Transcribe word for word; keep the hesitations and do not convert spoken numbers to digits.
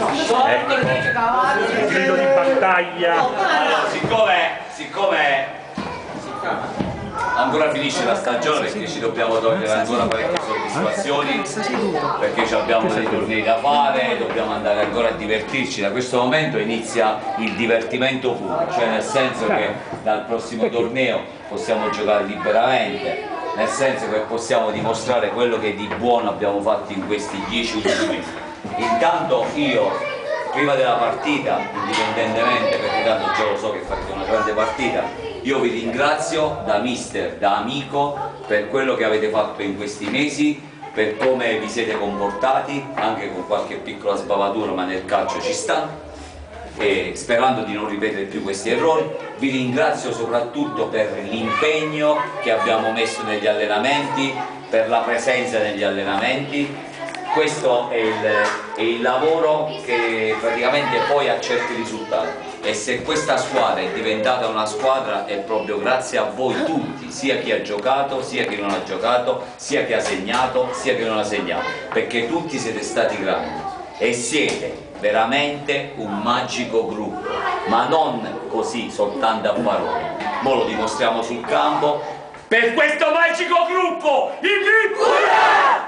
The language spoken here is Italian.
ecco il grido di battaglia. Allora, siccome, siccome ancora finisce la stagione, perché ci dobbiamo togliere ancora parecchie soddisfazioni, perché abbiamo dei tornei da fare, dobbiamo andare ancora a divertirci. Da questo momento inizia il divertimento puro, cioè nel senso che dal prossimo torneo possiamo giocare liberamente, nel senso che possiamo dimostrare quello che di buono abbiamo fatto in questi dieci ultimi mesi. Intanto io, prima della partita, indipendentemente, perché tanto già lo so che farete una grande partita, io vi ringrazio da mister, da amico, per quello che avete fatto in questi mesi, per come vi siete comportati, anche con qualche piccola sbavatura, ma nel calcio ci sta, e sperando di non ripetere più questi errori. Vi ringrazio soprattutto per l'impegno che abbiamo messo negli allenamenti, per la presenza negli allenamenti. Questo è il, è il lavoro che praticamente poi ha certi risultati, e se questa squadra è diventata una squadra è proprio grazie a voi tutti, sia chi ha giocato, sia chi non ha giocato, sia chi ha segnato, sia chi non ha segnato, perché tutti siete stati grandi e siete veramente un magico gruppo, ma non così soltanto a parole. Mo lo dimostriamo sul campo. Per questo magico gruppo, il Ura!